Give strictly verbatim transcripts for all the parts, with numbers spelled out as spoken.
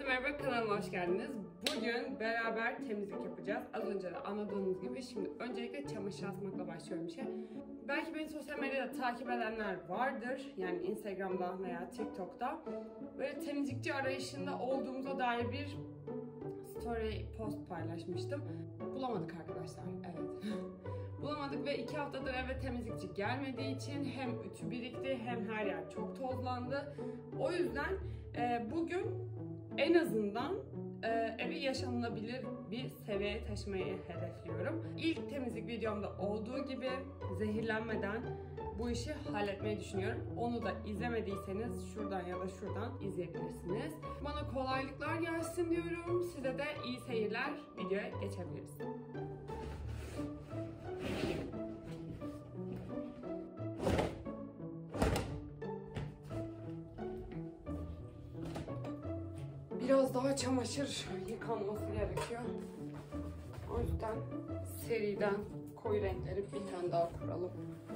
merhaba, kanalıma hoş geldiniz. Bugün beraber temizlik yapacağız. Az önce de anladığınız gibi. Şimdi öncelikle çamaşır asmakla başlıyorum işe. Belki beni sosyal medyada takip edenler vardır. Yani Instagram'da veya TikTok'ta. Böyle temizlikçi arayışında olduğumuza dair bir story post paylaşmıştım. Bulamadık arkadaşlar, evet. Bulamadık ve iki haftadır eve temizlikçi gelmediği için hem ütü birikti hem her yer çok tozlandı. O yüzden e, bugün en azından e, evi yaşanılabilir bir seviyeye taşımayı hedefliyorum. İlk temizlik videomda olduğu gibi zehirlenmeden bu işi halletmeyi düşünüyorum. Onu da izlemediyseniz şuradan ya da şuradan izleyebilirsiniz. Bana kolaylıklar gelsin diyorum. Size de iyi seyirler. Videoya geçebiliriz. Biraz daha çamaşır yıkanması gerekiyor. O yüzden seriden koyu renkleri bir tane daha kuralım.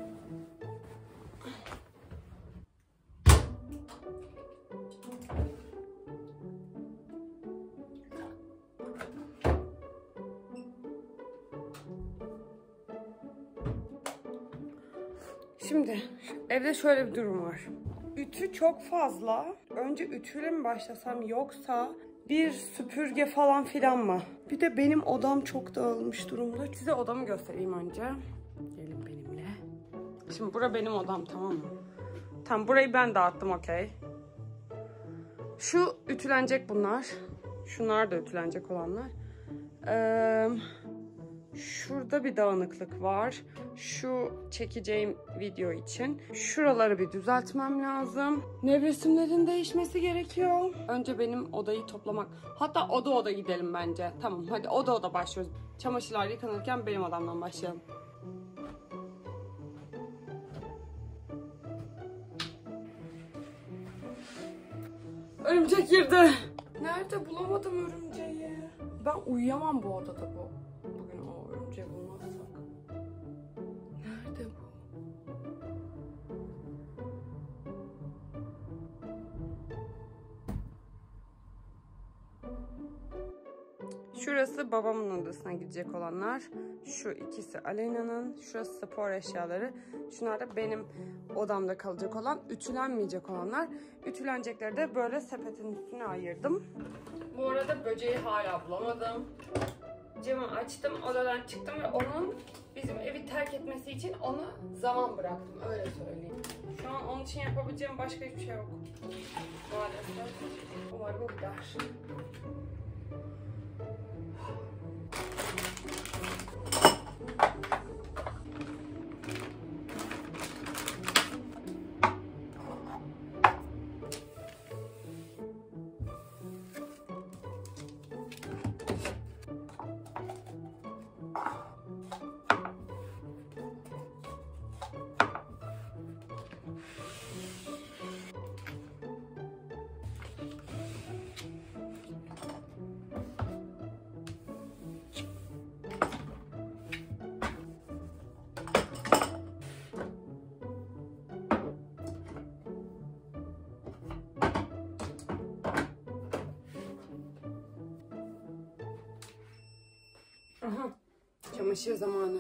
Şimdi evde şöyle bir durum var. Ütü çok fazla. Önce ütüyle mi başlasam yoksa bir süpürge falan filan mı? Bir de benim odam çok dağılmış durumda. Size odamı göstereyim önce. Gelin benimle. Şimdi bura benim odam, tamam mı? Tamam, burayı ben dağıttım, okey. Şu ütülenecek bunlar. Şunlar da ütülenecek olanlar. Eee... Şurada bir dağınıklık var. Şu çekeceğim video için. Şuraları bir düzeltmem lazım. Nevresimlerin değişmesi gerekiyor. Önce benim odayı toplamak. Hatta oda oda gidelim bence. Tamam, hadi oda oda başlıyoruz. Çamaşırlar yıkanırken benim odamdan başlayalım. Örümcek girdi. Nerede? Bulamadım örümceği. Ben uyuyamam bu odada bu. Bugün o örümceği bulmazsak. Nerede bu? Şurası babamın odasına gidecek olanlar. Şu ikisi Aleyna'nın. Şurası spor eşyaları. Şunlar da benim odamda kalacak olan, ütülenmeyecek olanlar. Ütülenecekleri de böyle sepetin üstüne ayırdım. Bu arada böceği hala bulamadım. Camı açtım, odadan çıktım ve onun bizim evi terk etmesi için ona zaman bıraktım, öyle söyleyeyim. Şu an onun için yapabileceğim başka hiçbir şey yok. Maalesef. Umarım gider. Aha, çamaşır zamanı.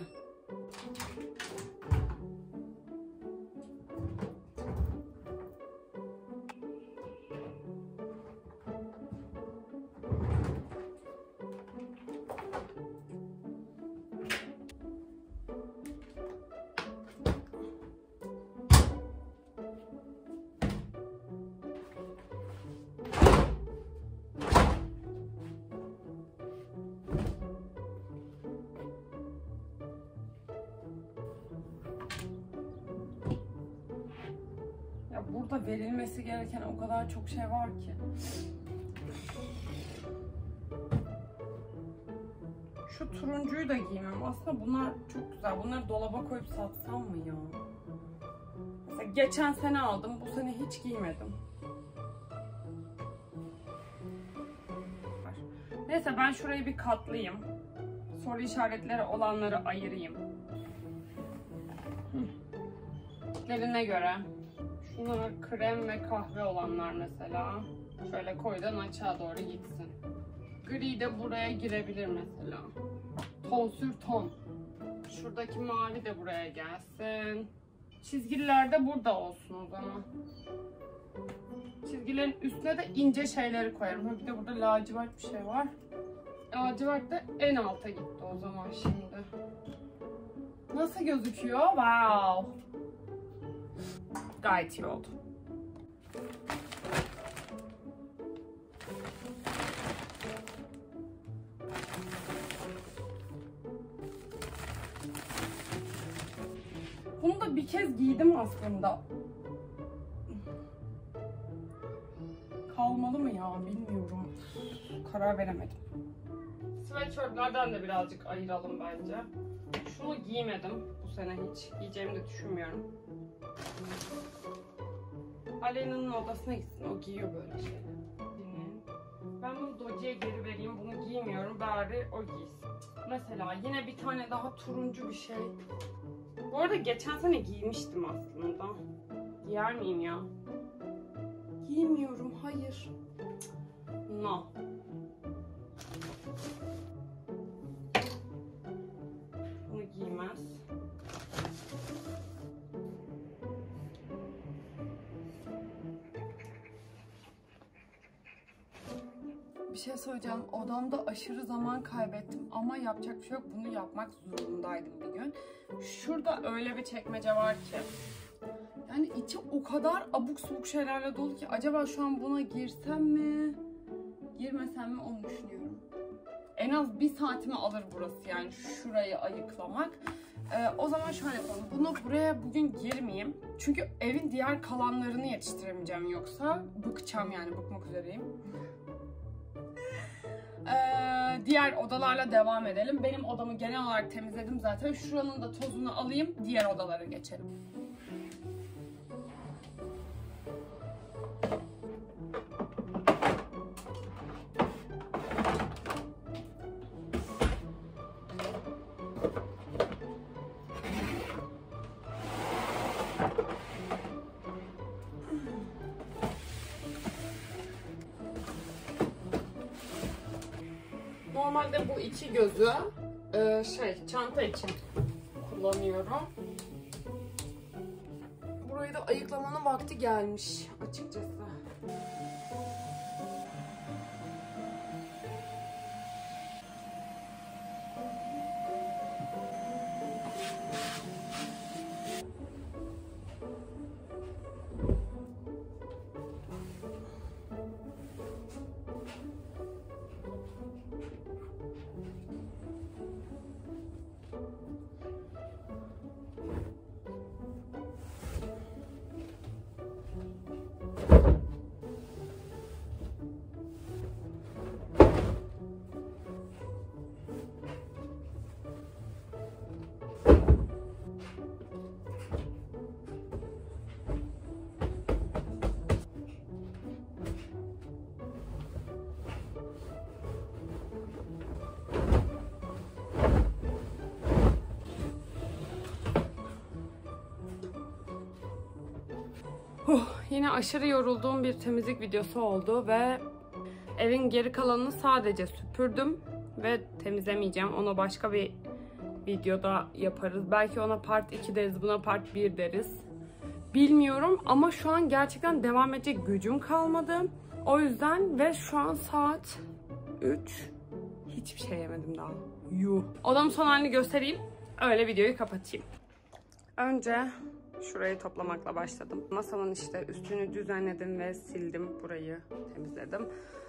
Burada verilmesi gereken o kadar çok şey var ki. Şu turuncuyu da giymem. Aslında bunlar çok güzel. Bunları dolaba koyup satsam mı ya? Mesela geçen sene aldım. Bu sene hiç giymedim. Neyse, ben şurayı bir katlayayım. Soru işaretleri olanları ayırayım. Tiplerine göre. Şunlar krem ve kahve olanlar mesela. Şöyle koydan aşağı doğru gitsin. Gri de buraya girebilir mesela. Ton sür ton. Şuradaki mavi de buraya gelsin. Çizgiler de burada olsun o zaman. Çizgilerin üstüne de ince şeyleri koyarım. Ha, bir de burada lacivert bir şey var. Lacivert de en alta gitti o zaman şimdi. Nasıl gözüküyor? Wow! Gayet iyi oldu. Bunu da bir kez giydim aslında. Kalmalı mı ya bilmiyorum. Karar veremedim. Sweatshirtlerden de birazcık ayıralım bence. Şunu giymedim bu sene hiç. Giyeceğimi de düşünmüyorum. Aleyna'nın odasına gitsin. O giyiyor böyle şeyleri. Dinleyin. Ben bunu Doci'ye geri vereyim. Bunu giymiyorum. Bari o giysin. Mesela yine bir tane daha turuncu bir şey. Bu arada geçen sene giymiştim aslında. Giyer miyim ya? Giymiyorum. Hayır. No. Bunu giymez. Bir şey söyleyeceğim. Odamda aşırı zaman kaybettim ama yapacak bir şey yok. Bunu yapmak zorundaydım bir gün. Şurada öyle bir çekmece var ki. Yani içi o kadar abuk subuk şeylerle dolu ki acaba şu an buna girsem mi? Girmesem mi onu düşünüyorum. En az bir saatimi alır burası yani şurayı ayıklamak. Ee, o zaman şöyle yapalım. Bunu buraya bugün girmeyeyim. Çünkü evin diğer kalanlarını yetiştiremeyeceğim yoksa. Bıkacağım yani bıkmak üzereyim. Ee, diğer odalarla devam edelim. Benim odamı genel olarak temizledim zaten. Şuranın da tozunu alayım. Diğer odalara geçelim. Normalde bu iki gözü e, şey çanta için kullanıyorum. Burayı da ayıklamanın vakti gelmiş açıkçası. Huh, yine aşırı yorulduğum bir temizlik videosu oldu ve evin geri kalanını sadece süpürdüm ve temizlemeyeceğim. Onu başka bir videoda yaparız. Belki ona part iki deriz, buna part bir deriz. Bilmiyorum ama şu an gerçekten devam edecek gücüm kalmadı. O yüzden ve şu an saat üç. Hiçbir şey yemedim daha. Yuh. Odamın son halini göstereyim. Öyle videoyu kapatayım. Önce şurayı toplamakla başladım. Masamın işte üstünü düzenledim ve sildim. Burayı temizledim.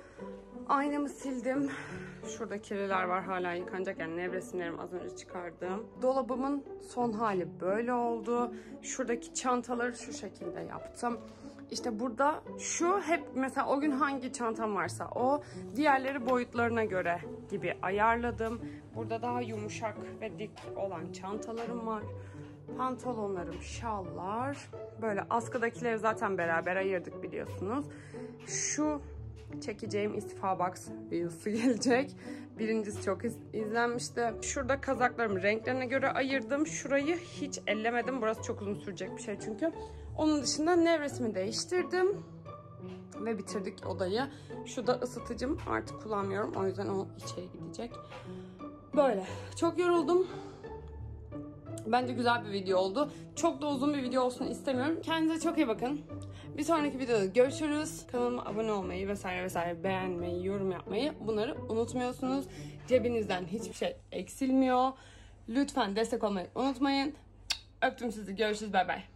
Aynamı sildim. Şurada kirliler var hala yıkanacak. Yani nevresimlerimi az önce çıkardım. Dolabımın son hali böyle oldu. Şuradaki çantaları şu şekilde yaptım. İşte burada şu hep mesela o gün hangi çantam varsa o, diğerleri boyutlarına göre gibi ayarladım. Burada daha yumuşak ve dik olan çantalarım var. Pantolonlarım, şallar. Böyle askıdakileri zaten beraber ayırdık biliyorsunuz. Şu çekeceğim istifa box videosu gelecek. Birincisi çok iz izlenmişti. Şurada kazaklarımı renklerine göre ayırdım. Şurayı hiç ellemedim. Burası çok uzun sürecek bir şey çünkü. Onun dışında nevresimi değiştirdim. Ve bitirdik odayı. Şu da ısıtıcım. Artık kullanmıyorum. O yüzden o içeri gidecek. Böyle. Çok yoruldum. Bence güzel bir video oldu. Çok da uzun bir video olsun istemiyorum. Kendinize çok iyi bakın. Bir sonraki videoda görüşürüz. Kanalıma abone olmayı vesaire vesaire, beğenmeyi, yorum yapmayı, bunları unutmuyorsunuz. Cebinizden hiçbir şey eksilmiyor. Lütfen destek olmayı unutmayın. Öptüm sizi. Görüşürüz. Bay bay.